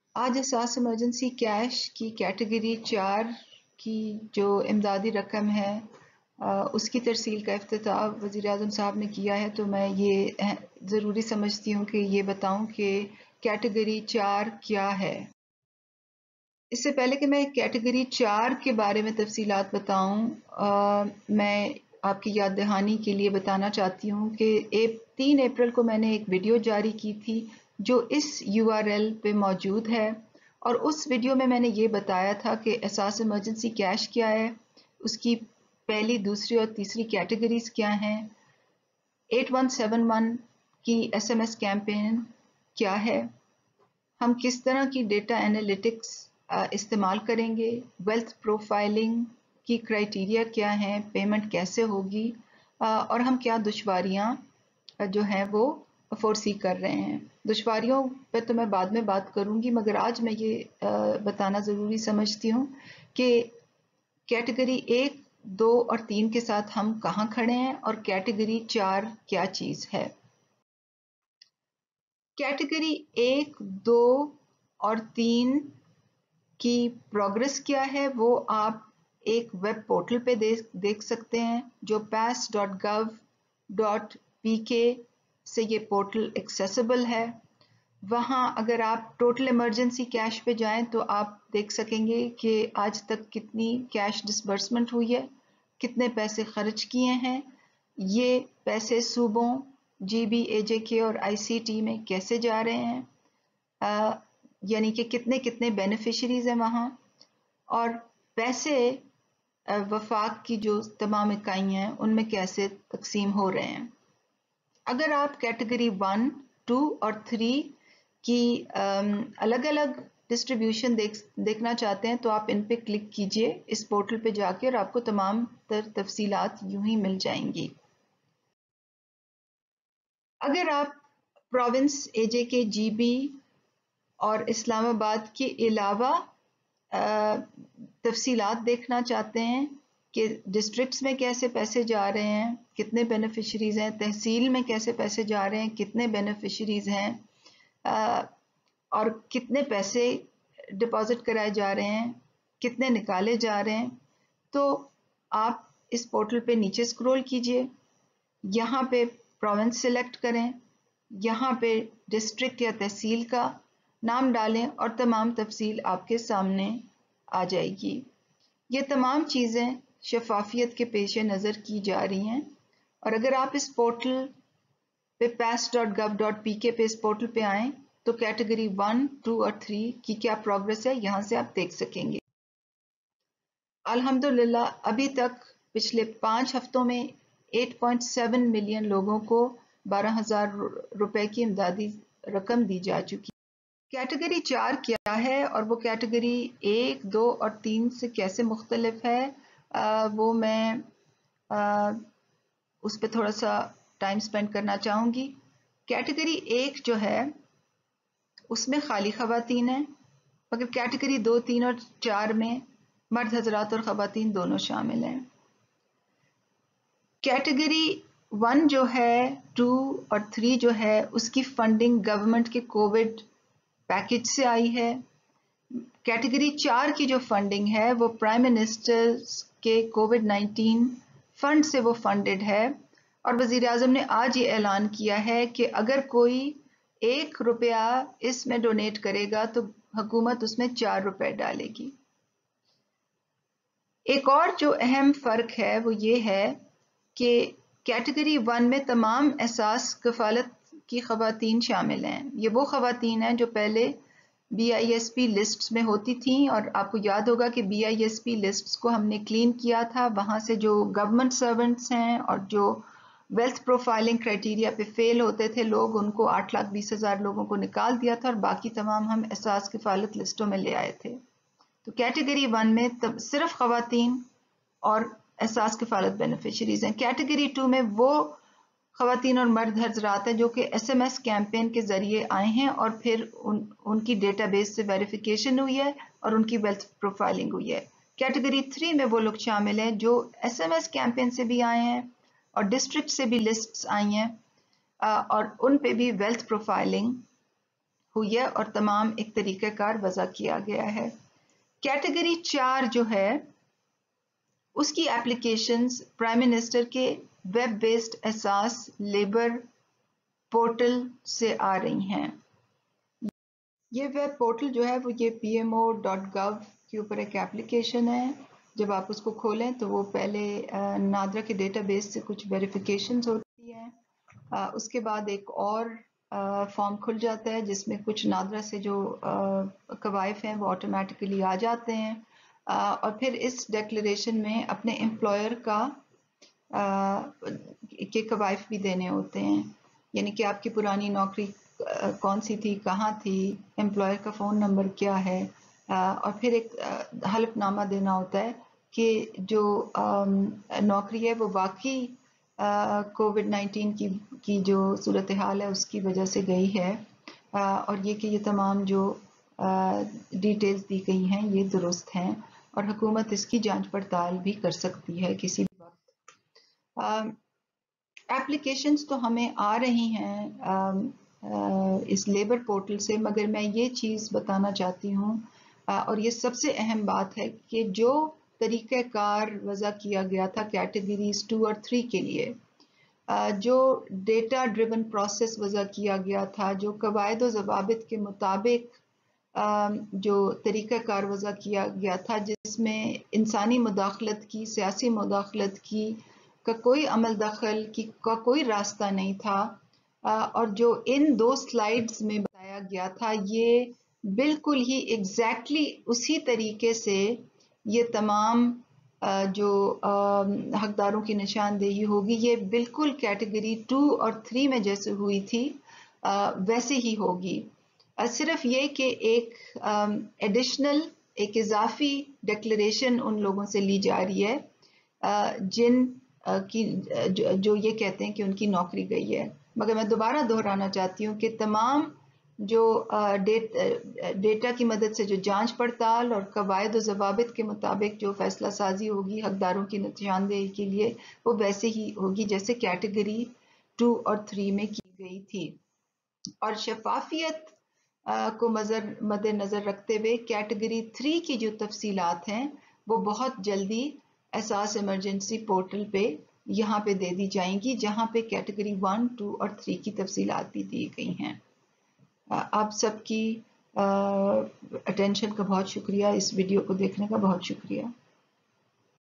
आज एहसास emergency cash की कैटेगरी 4 की जो इमदादी रकम है उसकी तरसील का इफ्तिताह वज़ीर आज़म साहब ने किया है, तो मैं ये ज़रूरी समझती हूँ कि ये बताऊँ कि कैटेगरी 4 क्या है। इससे पहले कि मैं कैटेगरी 4 के बारे में तफसीलात बताऊँ, मैं आपकी याद दहानी के लिए बताना चाहती हूँ कि 3 अप्रैल को मैंने एक वीडियो जारी की थी जो इस URL पे मौजूद है, और उस वीडियो में मैंने ये बताया था कि एहसास इमरजेंसी कैश क्या है, उसकी पहली, दूसरी और तीसरी कैटेगरीज क्या हैं, 8171 की SMS कैंपेन क्या है, हम किस तरह की डेटा एनालिटिक्स इस्तेमाल करेंगे, वेल्थ प्रोफाइलिंग की क्राइटेरिया क्या है, पेमेंट कैसे होगी, और हम क्या दुश्वारियां जो हैं वो फोरसी कर रहे हैं। दुश्वारियों पे तो मैं बाद में बात करूंगी, मगर आज मैं ये बताना ज़रूरी समझती हूँ कि कैटेगरी 1, 2 और 3 के साथ हम कहाँ खड़े हैं और कैटेगरी 4 क्या चीज़ है। कैटेगरी 1, 2 और 3 की प्रोग्रेस क्या है वो आप एक वेब पोर्टल पे देख सकते हैं जो pass.gov.pk से ये पोर्टल एक्सेसिबल है। वहाँ अगर आप टोटल इमरजेंसी कैश पे जाएं तो आप देख सकेंगे कि आज तक कितनी कैश डिसबर्समेंट हुई है, कितने पैसे खर्च किए हैं, ये पैसे सूबों, GB, AJK और ICT में कैसे जा रहे हैं, यानी कि कितने कितने बेनिफिशरीज हैं वहाँ, और पैसे वफाक की जो तमाम इकाइयाँ हैं उनमें कैसे तकसीम हो रहे हैं। अगर आप कैटेगरी 1, 2 और 3 की अलग अलग डिस्ट्रीब्यूशन देखना चाहते हैं तो आप इन पे क्लिक कीजिए इस पोर्टल पे जाके, और आपको तमाम तफसीलात यूं ही मिल जाएंगी। अगर आप प्रोविंस, AJK, GB और इस्लामाबाद के अलावा तफसीलात देखना चाहते हैं कि डिस्ट्रिक्ट्स में कैसे पैसे जा रहे हैं, कितने बेनिफिशरीज हैं, तहसील में कैसे पैसे जा रहे हैं, कितने बेनिफिशरीज हैं, और कितने पैसे डिपॉजिट कराए जा रहे हैं, कितने निकाले जा रहे हैं, तो आप इस पोर्टल पे नीचे स्क्रॉल कीजिए, यहाँ पे प्रोविंस सिलेक्ट करें, यहाँ पे डिस्ट्रिक्ट या तहसील का नाम डालें और तमाम तफसील आपके सामने आ जाएगी। ये तमाम चीज़ें शफाफियत के पेश नज़र की जा रही हैं, और अगर आप इस पोर्टल पे pass.gov.pk पे इस पोर्टल पे आएँ तो कैटेगरी 1, 2 और 3 की क्या प्रोग्रेस है यहाँ से आप देख सकेंगे। अल्हम्दुलिल्लाह अभी तक पिछले 5 हफ्तों में 8.7 मिलियन लोगों को 12,000 रुपए की इमदादी रकम दी जा चुकी है। कैटेगरी 4 क्या है और वो कैटेगरी 1, 2 और 3 से कैसे मुख्तलिफ है, वो मैं उस पर थोड़ा सा टाइम स्पेंड करना चाहूँगी। कैटेगरी 1 जो है उसमें खाली खवातीन हैं, मगर कैटेगरी 2, 3 और 4 में मर्द हजरात और खवातीन दोनों शामिल हैं। कैटेगरी 1 जो है, 2 और 3 जो है, उसकी फंडिंग गवर्नमेंट के कोविड पैकेज से आई है। कैटेगरी 4 की जो फंडिंग है वो प्राइम मिनिस्टर के कोविड-19 फंड से वो फंडेड है, और वजीर आजम ने आज ये ऐलान किया है कि अगर कोई 1 रुपया इसमें डोनेट करेगा तो हुकूमत उसमें 4 रुपए डालेगी। एक और जो अहम फ़र्क है वो ये है कि कैटेगरी 1 में तमाम एहसास कफ़ालत की ख़वातीन शामिल हैं। ये वो ख़वातीन हैं जो पहले BISP लिस्ट्स में होती थीं, और आपको याद होगा कि BISP लिस्ट्स को हमने क्लीन किया था। वहाँ से जो गवर्नमेंट सर्वेंट्स हैं और जो वेल्थ प्रोफाइलिंग क्राइटेरिया पे फेल होते थे लोग, उनको 8,20,000 लोगों को निकाल दिया था और बाकी तमाम हम एहसास कफ़ालत लिस्टों में ले आए थे। तो कैटेगरी 1 में तब सिर्फ खवातीन और एहसास कफालत बेनिफिशरीज हैं। कैटेगरी 2 में वो खवातीन और मर्द हजरात हैं जो कि SMS कैंपेन के जरिए आए हैं और फिर उनकी डेटाबेस से वेरिफिकेशन हुई है और उनकी वेल्थ प्रोफाइलिंग हुई है। कैटेगरी 3 में वो लोग शामिल हैं जो SMS कैंपेन से भी आए हैं और डिस्ट्रिक्ट से भी लिस्ट्स आई हैं, और उन पे भी वेल्थ प्रोफाइलिंग हुई है और तमाम एक तरीक़ा कार वज़ा किया गया है। कैटेगरी 4 जो है उसकी एप्लीकेशंस प्राइम मिनिस्टर के web based Ehsaas labour portal से आ रही हैं। ये वेब पोर्टल जो है वो ये pmo.gov के ऊपर एक एप्लीकेशन है। जब आप उसको खोलें तो वो पहले नादरा के डेटाबेस से कुछ वेरिफिकेशंस होती हैं, उसके बाद एक और फॉर्म खुल जाता है जिसमें कुछ नादरा से जो कवायफ हैं वो ऑटोमेटिकली आ जाते हैं, और फिर इस डिक्लेरेशन में अपने एम्प्लॉयर का के कवायफ भी देने होते हैं, यानी कि आपकी पुरानी नौकरी कौन सी थी, कहाँ थी, एम्प्लॉयर का फ़ोन नंबर क्या है, और फिर एक हल्फनामा देना होता है कि जो नौकरी है वो वाकई कोविड-19 की जो सूरत हाल है उसकी वजह से गई है, और ये कि ये तमाम जो डिटेल्स दी गई हैं ये दुरुस्त हैं और हुकूमत इसकी जांच पड़ताल भी कर सकती है किसी भी वक्त। एप्लीकेशंस तो हमें आ रही हैं इस लेबर पोर्टल से, मगर मैं ये चीज़ बताना चाहती हूँ, और ये सबसे अहम बात है कि जो तरीक़ाकार वज़ा किया गया था कैटेगरीज 2 और 3 के लिए, जो डेटा ड्रिवन प्रोसेस वज़ा किया गया था, जो कवायद व ज़वाबित के मुताबिक जो तरीक़ाकार वज़ा किया गया था जिसमें इंसानी मुदाखलत की, सियासी मुदाखलत की का कोई अमल दखल की का कोई रास्ता नहीं था, और जो इन 2 स्लाइड्स में बताया गया था ये बिल्कुल ही एग्जैक्टली उसी तरीके से ये तमाम जो हकदारों की निशानदेही होगी ये बिल्कुल कैटेगरी 2 और 3 में जैसे हुई थी वैसे ही होगी। सिर्फ ये कि एक एडिशनल एक इजाफी डिक्लेरेशन उन लोगों से ली जा रही है जिन की जो ये कहते हैं कि उनकी नौकरी गई है। मगर मैं दोबारा दोहराना चाहती हूँ कि तमाम जो डेटा की मदद से जो जांच पड़ताल और कवायद व ज़वाबित के मुताबिक जो फैसला साजी होगी हकदारों की निशानदेही के लिए वो वैसे ही होगी जैसे कैटेगरी 2 और 3 में की गई थी। और शफाफियत को मद्देनजर रखते हुए कैटेगरी 3 की जो तफसीलात हैं वो बहुत जल्दी एहसास इमरजेंसी पोर्टल पे यहाँ पे दे दी जाएंगी, जहाँ पे कैटेगरी 1, 2 और 3 की तफसीलात भी दी गई हैं। आप सबकी अटेंशन का बहुत शुक्रिया, इस वीडियो को देखने का बहुत शुक्रिया।